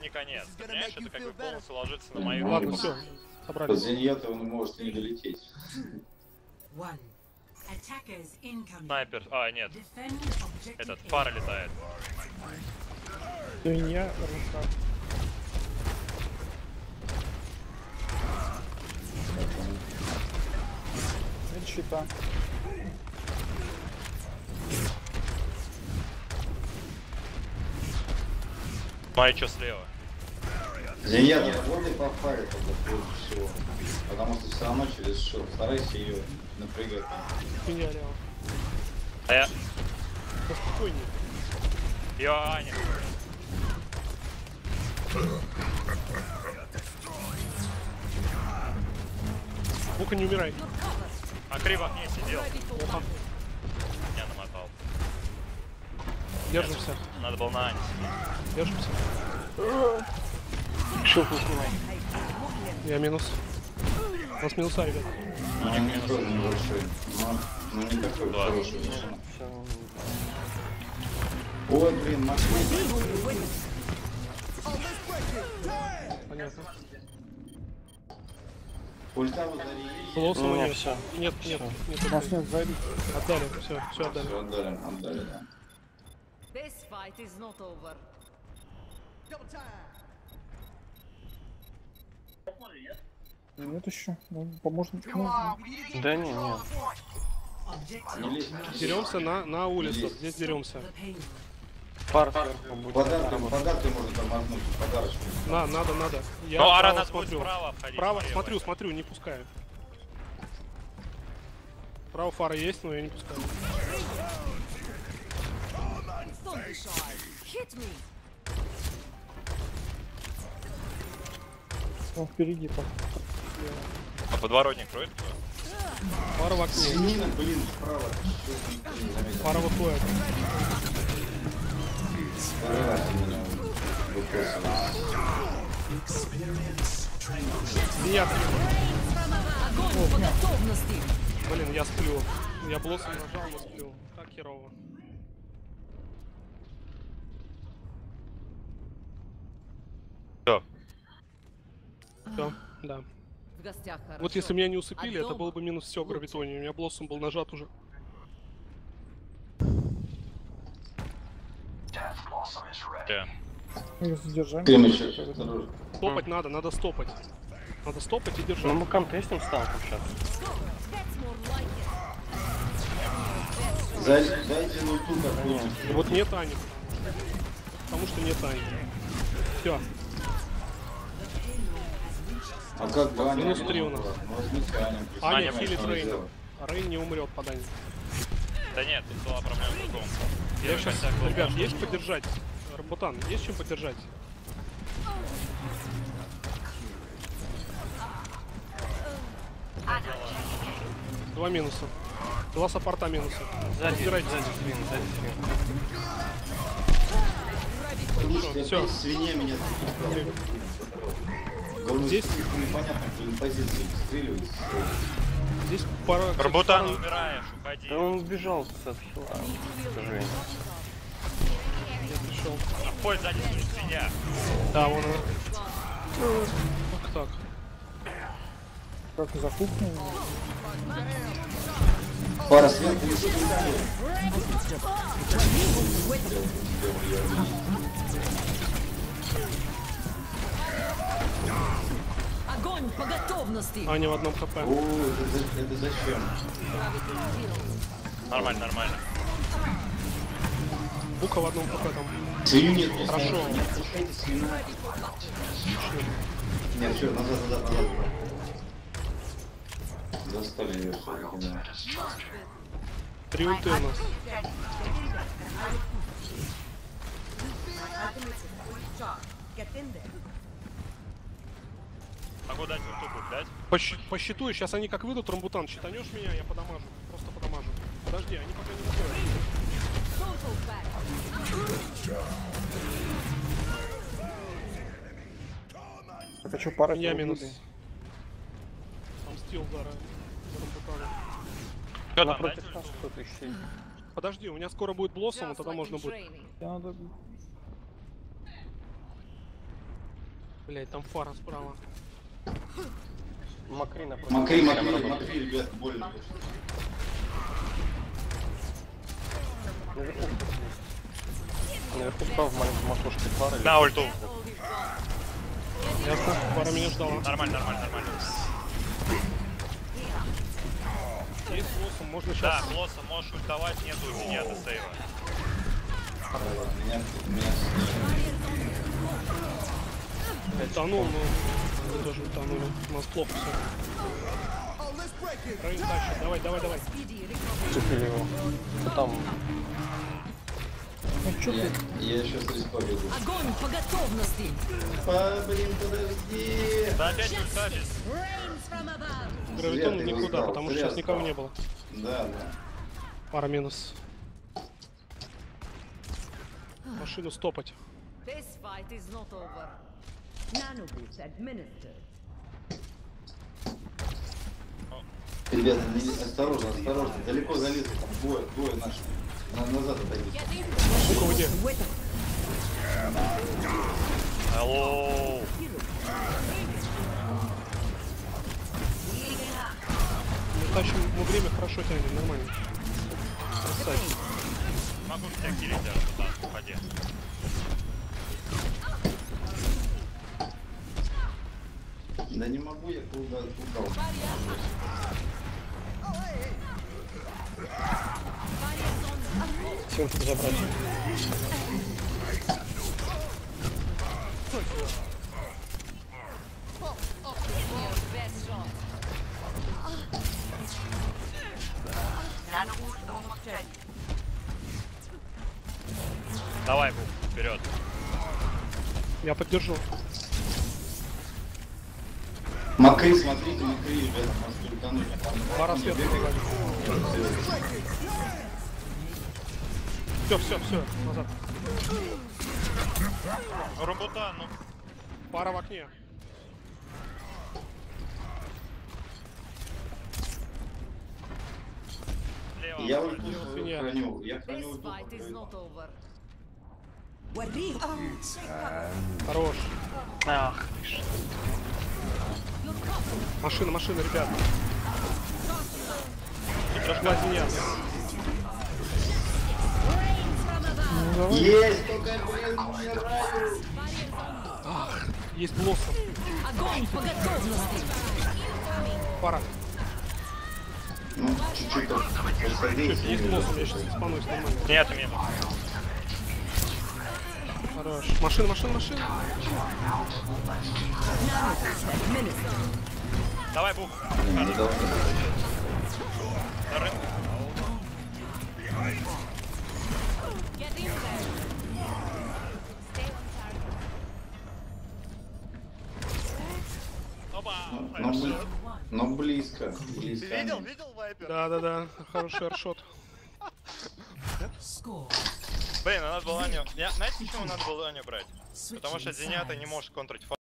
Нет. Понимаешь, это как бы полностью ложится на мою... Ладно, все. Под Зеньята он может и не долететь. Снайпер... А, нет. Этот, фара летает. Свинья, рука. Это щита. Смотри, что слева. Зеньят, не работай по фаре тогда прежде всего. Потому что все равно через шил. Старайся ее напрягать. Свинья реал. А я... Поспокойнее. Аня. Бука, не умирай. А Кри в окне сидел. Я намотал. Держимся. Надо было на Ане сидеть. Держимся. Шилку снимай. Я минус. У нас минуса, ребят. Ну, не минус небольшой. Но не такой хороший. Ой, блин, Москва. Понятно. Ульта в ударе есть? Лосова Ну, нет. всё. Нет. Всё. Нас нет, зайди. Отдали, все отдали. Все отдали, да. This fight is not over. Нет еще. Ну, поможет. Да не, нет. Не лезь. Деремся на улицу. Здесь деремся. Пар сверху будет. Подарки можно тормознуть, подарочки. Надо. Я Ну, Ара право надо будет смотрю. справа обходить. Право, налево. смотрю, не пускаю. Право фара есть, но я не пускаю. Hit me. Он впереди там. А подворотник кроет? Фара в окне. Свинина, блин, справа. Чё никто не заметил. Фара выходит. Второй раз меня выбросилось. Нет. Огонь по готовности. Блин, я сплю. Я блоссом нажал, но сплю. Как херово. Все, да. В гостях хорошо. Вот если меня не усыпили, А это дома было бы минус все гравитония. У меня блоссом был нажат уже. Да. Кремечек, осторожно. Стопать надо стопать. Надо стопать и На держать. мукам-то есть инстант сейчас? That's more like it. Дайте луту какую-нибудь. Вот нет Ани. Потому что нет Ани. Все. А как бы Аня? Минус 3 у нас. Ну, возьмите Аню. Аня Аня филит что Рейна. сделать. Рейн не умрет под Ани. Да нет, тут была проблема в другом. Я сейчас, Хотя бы ребят, можно есть было. поддержать? Ботан, есть чем поддержать? Два минуса. Два саппорта минуса. Сзади Разбирайтесь. свин. Слушайте, Всё. опять свинья меня запускала. Говно, Здесь- непонятно, блин, позиции стреливается. Здесь пара... кстати, Рабутан, пара- умираешь, уходи. Да он сбежал с хила, к сожалению. Я пришел. Обходит сзади свинья. Да, вон она. Так. Как закупнул? Пара сверху лежит. Огонь по готовности. Аня в одном хп. О, это зачем? Нормально. Бука в одном хп там. Свинью нет, не Хорошо. не отпускайте свинью. Нет, все, назад. Застали ее все-таки, да. 3 ульты у нас. Могу дать ульту, дать? По щиту, и сейчас они как выйдут, Рамбутан, щитанешь меня, я подамажу. Просто подамажу. Подожди, они пока не выходят. Это что, пара Я тебя минус. убили? Там стил за Рамбутаном. Что там, Напротив дать нас ульту? кто-то еще. Подожди, у меня скоро будет блоссом, и Just тогда like можно in будет. training. Тебе надо... Блять, там фара справа. Макри напротив. Макри, ребят, больно. Наверху. Наверху справа в маленьком окошке пара. На ульту. Ясно, фара меня ждала. Нормально, нормально, нормально. Есть лосом, можно Да, сейчас. Блосса можешь ультовать, нету зенета сейва. Меня Утонул, но мы тоже утонули. У нас плохо все. Рейн тащит, давай. Цепили его. Там. Ну чё ты? я сейчас респа веду. Огонь по готовности. Блин, подожди. Да опять ультачит. Rains from above. Гравитон Зря ты никуда, его потому что зря сейчас никого стал. не было. Да. Пара минус. Машину стопать. This fight is not over. Nanoboost administered. Ребята, осторожно, далеко залезли, там двое наших. Назад отойдите. Сука, где? Алло. Мы тащим, мы время хорошо тянем, нормально. Красавчик. Могу тебя килить, даже в уходе. Да не могу я куда упал. Сверху забрать. Best shot. Давай, Бук, вперед. Я поддержу. Макри, смотрите, ребята, может утонуть. Пара света. Все, назад. Румбутан, ну. Пара в окне. Слева. Я ульту Свинья. храню, я храню This ульту. fight is not over. Хорош. Ах ты ж. Машина, ребят. Прошла зенит. Есть, только, блин, умираю. Есть блоссом. Огонь по готовности. Пара. Ну, чуть-чуть так посадите. Есть блоссом, я сейчас спанусь нормально. Нет, минус. Хорош. Машина. Давай, Бук. Не должен. На рынок. Get in there. Stay on target. Опа. Но близко. Видел вайпер? Да. Хороший аршот. Блин, а надо было Аню. Знаете, почему надо было Аню брать? Потому что Зенята не может контрить